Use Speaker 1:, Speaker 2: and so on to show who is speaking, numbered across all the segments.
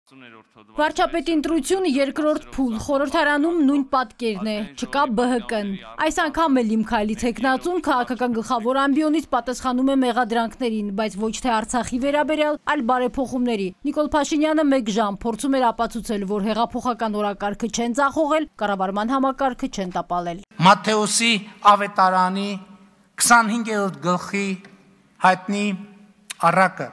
Speaker 1: Վարչապետի ընտրություն երկրորդ փուլ, խորհրդարանում նույն պատկերն է, չկա ԲՀԿ-ն։ Այս անգամ էլ իմ քայլի թեկնածուն քաղաքական գլխավոր ամբիոնից պատասխանում է մեղադրանքներին, բայց ոչ թե Արցախի վերաբերյալ, այլ բարեփոխումների։ Նիկոլ Փաշինյանը 1 ժամ փորձում էր ապացուցել, որ հեղափոխական օրակարգը չեն ձախողել, կառավարման համակարգը չեն տապալել։
Speaker 2: Մատթեոսի ավետարանի 25-րդ գլխի հայտնի առակը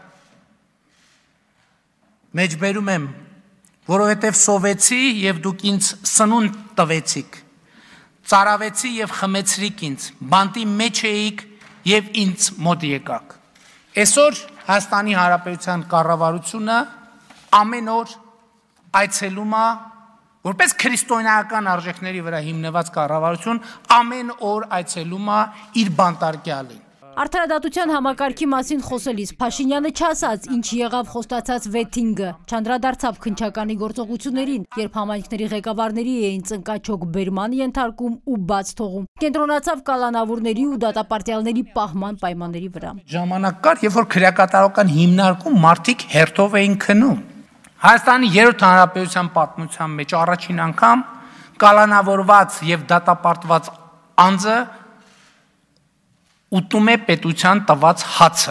Speaker 2: մեջբերում եմ, որովհետև սովեցի և դուք ինձ սնունդ տվեցիք, ծարավեցի և խմեցրիք ինձ, բանտի մեջ էիք և ինձ մոտ եկաք։ Այսօր Հայաստանի Հանրապետության կառավարությունը ամեն օր այցելում է, որպես քրիստոնեական արժեքների վրա հիմնված կառավարություն, ամեն օր այցելում է իր բանտարկյալին։
Speaker 1: Արդարադատության համակարգի մասին խոսելիս Փաշինյանը չասաց, ինչ եղավ խոստացած վեթինգը, չանդրադարձավ քննչականի գործողություններին, երբ համայնքների ղեկավարների էին ծնկաչոք բերման ենթարկում ու բաց թողում, կենտրոնացավ կալանավորների ու դատապարտյալների պահման պայմանների վրա։
Speaker 2: Ժամանակ կար, երբ որ քրեակատարական հիմնարկում մարդիկ հերթով էին քնում։ Հայաստանի 3-րդ հանրապետության պատմության մեջ առաջին անգամ կալանավորված եւ դատապարտված անձը ուտում է պետության տված հացը։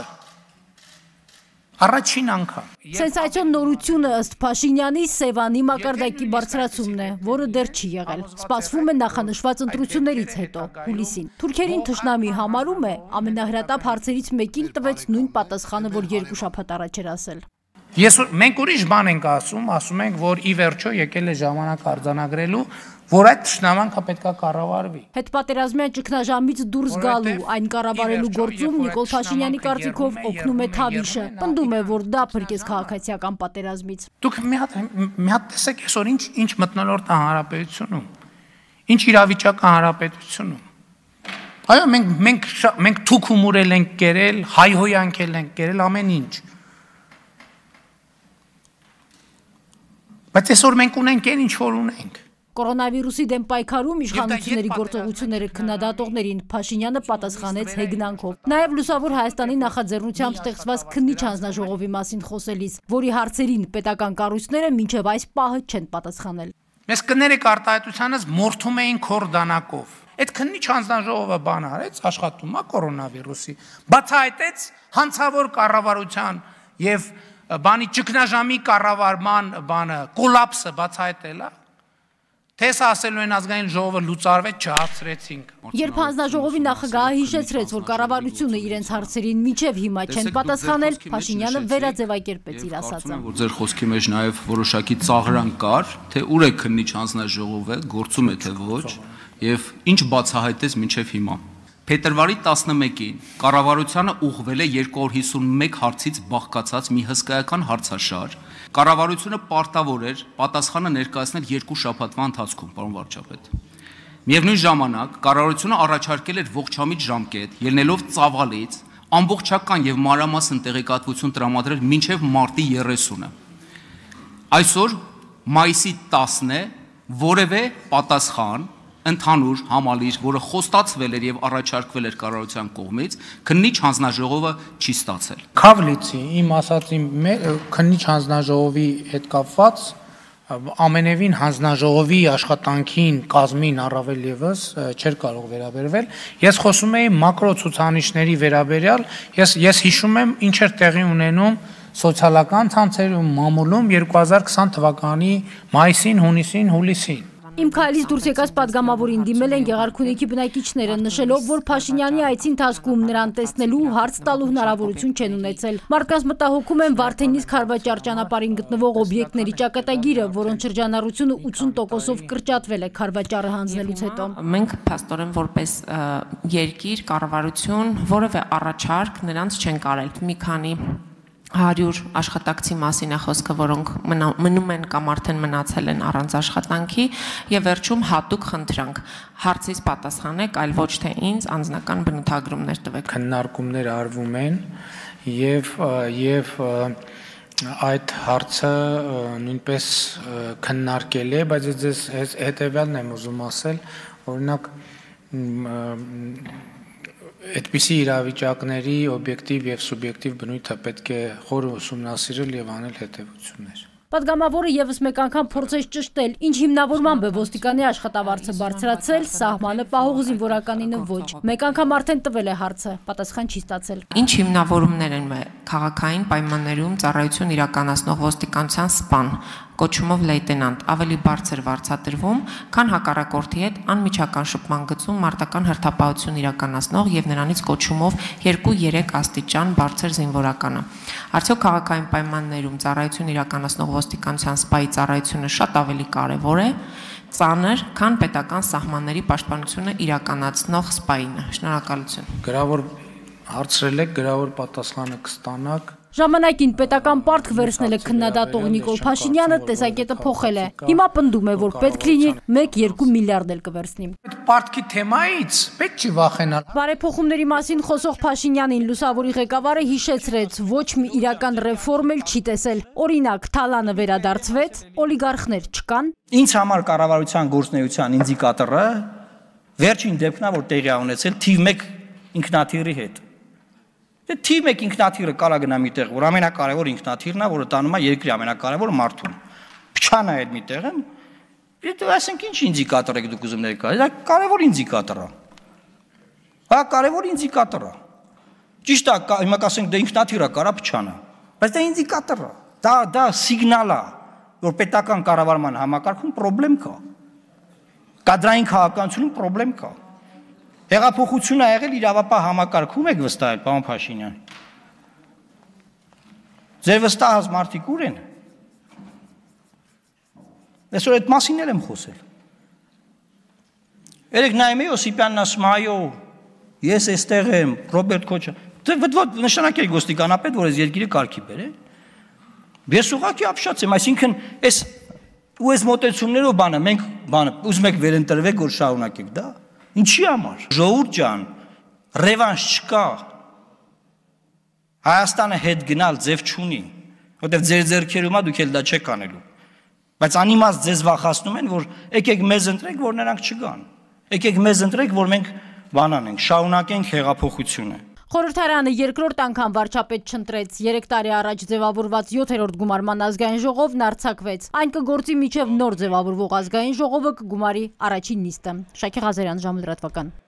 Speaker 2: Առաջին անգամ։
Speaker 1: Սենսացիոն նորությունը ըստ Փաշինյանի Սևանի մակարդակի բարձրացումն է, որը դեռ չի եղել։ Սպասվում է նախանշված ընտրություններից հետո, հուլիսին։ Թուրքերին թշնամի համարում է, ամենահրատապ հարցերից մեկին տվեց նույն պատասխանը, որ 2 շաբաթ առաջ էր ասել։
Speaker 2: Մենք ուրիշ բան ենք ասում ենք, որ ի վերջո եկել է ժամանակ արձանագրելու, որ այդ թշնամանքը պետք է կառավարվի։
Speaker 1: Հետպատերազմյան ճգնաժամից դուրս գալու, այն կառավարելու գործում Նիկոլ Փաշինյանի կարծիքով օգնում է Թավիշը։ Պնդում է, որ դա փրկեց քաղաքացիական պատերազմից։
Speaker 2: Դուք մի հատ տեսեք այսօր ինչ մթնոլորտ է հանրապետությունում, ինչ իրավիճակ է հանրապետությունում։ Այո, մենք թուք ու մուրել ենք կերել, հայհոյանքել ենք կերել, ամեն ինչ։ Բայց այսօր մենք ունենք այն ինչ որ ունենք։
Speaker 1: Կորոնավիրուսի դեմ պայքարում իշխանությունների գործողությունները քննադատողներին Փաշինյանը պատասխանեց հեգնանքով։ Նաև Լուսավոր Հայաստանի նախաձեռնությամբ ստեղծված քննիչ հանձնաժողովի մասին խոսելիս, որի հարցերին պետական կառույցները մինչև այս պահը չեն պատասխանել։
Speaker 2: Մեզ կներեք արտահայտությանս մորթում էին քոր դանակով։ Այդ քննիչ հանձնաժողովը բան արեց, աշխատում է կորոնավիրուսի։ Բացահայտեց հանցավոր կառավարության եւ բանի ճգնաժամի կառավարման բանը կոլապսը բացահայտել է։ Թե սա ասելու են ազգային ժողովը լուծարվեց, չհասցրեցինք։
Speaker 1: Երբ հանձնաժողովի նախագահը հիշեցրեց, որ կառավարությունը իրենց հարցերին մինչև հիմա չեն պատասխանել, Փաշինյանը վերաձևակերպեց իր ասածը։
Speaker 3: Որ ձեր խոսքի մեջ նաև որոշակի ծաղրանք կար, թե ուր է քննիչ հանձնաժողովը, գործում է թե ոչ, եւ ինչ բացահայտեց մինչև հիմա։ Փետրվարի 11-ին կառավարությանը ուղղվել է 251 հարցից բաղկացած մի հսկայական հարցաշար։ Կառավարությունը պարտավոր էր պատասխանը ներկայացնել 2 շաբաթվա ընթացքում, պարոն վարչապետ։ Միևնույն ժամանակ կառավարությունը առաջարկել էր ողջամիտ ժամկետ, ելնելով ծավալից, ամբողջական եւ մանրամասն տեղեկատվություն տրամադրել մինչեւ մարտի 30-ը։ Այսօր մայիսի 10-ն է, որևէ պատասխան ընդհանուր համալիր, որը խոստացվել էր եւ առաջարկվել էր կառավարության կողմից, քննիչ հանձնաժողովը չի ստացել։
Speaker 2: Քավլիցի իմ ասածի քննիչ հանձնաժողովի հետ կապված ամենևին հանձնաժողովի աշխատանքին, կազմին առավել եւս չէր կարող վերաբերվել։ Ես խոսում էի մակրո ցուցանիշների վերաբերյալ, ես հիշում եմ ինչ էր տեղի ունենում սոցիալական ցանցերում, մամուլում 2020 թվականի մայիսին, հունիսին, հուլիսին։
Speaker 1: Իմ քայլից դուրս եկած պատգամավորին դիմել են Գեղարքունիքի բնակիչները, նշելով, որ Փաշինյանի այցի ընթացքում նրան տեսնելու ու հարց տալու հնարավորություն չեն ունեցել։ Մարդկանց մտահոգում են Վարդենից Խարվաճար ճանապարհին գտնվող օբյեկտների ճակատագիրը, որոնց շրջանառությունը 80%-ով կրճատվել է Խարվաճարը հանձնելուց հետո։
Speaker 4: Մենք փաստորեն որպես երկիր, կառավարություն, որևէ առաջարկ նրանց չեն կարել։ Մի քանի 100 աշխատակցի մասին է խոսքը, որոնք մնում են կամ արդեն մնացել են առանց աշխատանքի, եւ վերջում հատուկ խնդրանք հարցից պատասխանեք, այլ ոչ թե ինձ անձնական բնութագրումներ տվեք։
Speaker 2: Քննարկումներ արվում են եւ այդ հարցը նույնպես քննարկել է, բայց ես հետեւյալն եմ ուզում ասել, օրինակ այդպիսի իրավիճակների օբյեկտիվ եւ սուբյեկտիվ բնույթը պետք է խորը ուսումնասիրել եւ անել հետեւություններ։
Speaker 1: Պատգամավորը եւս մեկ անգամ փորձեց ճշտել, ինչ հիմնավորմամբ է ոստիկանի աշխատավարձը բարձրացել, սահմանը պահող զինվորականինը ոչ։ Մեկ անգամ արդեն տվել է հարցը, պատասխան չի ստացել։
Speaker 4: Ինչ հիմնավորումներ են քաղաքային պայմաններում ծառայություն իրականացնող ոստիկանության սպան, կոչումով լեյտենանտ, ավելի բարձր վարձատրվում, քան հակառակորդի հետ անմիջական շփման գծում մարտական հերթապահություն իրականացնող եւ նրանից կոչումով 2-3 աստիճան բարձր զինվորականը։ Արդյոք քաղաքային պայմաններում ծառայություն իրականացնող ոստիկանության սպայի ծառայությունը շատ ավելի կարևոր է, ծանր, քան պետական սահմանների պաշտպանությունը իրականացնող սպայինը։ Շնորհակալություն։
Speaker 2: Գրավոր հարցրել եք, գրավոր պատասխանը կստանաք։
Speaker 1: Ժամանակին պետական պարտք վերցնել է քննադատող Նիկոլ Փաշինյանը, տեսակետը փոխել է։ Հիմա պնդում է, որ պետք լինի 1-2 միլիարդ էլ կվերցնի։
Speaker 2: Այդ պարտքի թեմայից պետք չի վախենալ։
Speaker 1: Բարեփոխումների մասին խոսող Փաշինյանին լուսավորի ղեկավարը հիշեցրեց, ոչ մի իրական ռեֆորմ էլ չի տեսել։ Օրինակ, Թալանը վերադարձվեց, օլիգարխներ չկան։
Speaker 5: Ինձ համար կառավարության գործունեության ինդիկատորը վերջին դեպքն է, որ տեղի է ունեցել թիվ 1 ինքնաթիռի հետ։ Թիվ 1 ինքնաթիռը կարա գնա միտեղ, որ ամենակարևոր ինքնաթիռն է, որը տանում է երկրի ամենակարևոր մարդուն։ Փչան է այդ միտեղը։ Ասենք ինչ ինդիկատոր եք դուք ուզում ներկայացնել, դա կարևոր ինդիկատոր է։ Հա, կարևոր ինդիկատոր է։ Ճիշտ է, հիմա կասենք դա ինքնաթիռը կարա փչանը, բայց դա ինդիկատոր է։ Դա սիգնալ է, որ պետական կառավարման համակարգում խնդրեմ կա։ Կադրային քաղաքականությունում խնդրեմ կա։ Հեղափոխություն է եղել իրավապահ համակարգում եք վստահել, պարոն Փաշինյան։ Ձեր վստահած մարդիկ ուր են։ Այսօր այդ մասին էլ եմ խոսել։ Երեք նայում էի Օսիպյանն ասում, այո, ես այստեղ եմ, Ռոբերտ Քոչը։ Դե նշանակել ոստիկանապետ, որ այս երկիրը կարգի բերե։ Ես ուղղակի ապշած եմ, այսինքն այս մոտեցումներով բանը մենք ուզում եք վերընտրվեք, որ շարունակեք դա։ Ինչի համար։ Ժողովուրդ ջան, ռևանշ չկա։ Հայաստանը հետ գնալ ձև չունի, որտեղ ձեր ձեռքերում է դուք էլ դա չեք անելու։ Բայց անիմաստ ձեզ վախացնում են, որ եկեք մեզ ընտրեք, որ նրանք չգան։ Եկեք մեզ ընտրեք, որ մենք բան անենք, շարունակենք հեղափոխությունը։
Speaker 1: Խորհրդարանը երկրորդ անգամ վարչապետ չընտրեց։ 3 տարի առաջ ձևավորված 7-րդ գումարման ազգային ժողովն արձակվեց։ Այն կգործի մինչև նոր ձևավորվող ազգային ժողովը կգումարի առաջին նիստը։ Շակե Ղազարյան, Ժամը լրատվական։